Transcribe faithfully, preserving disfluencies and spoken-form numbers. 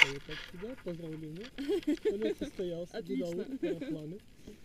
Вот так сюда, поздравления. Полет состоялся. Отлично. Парапланы.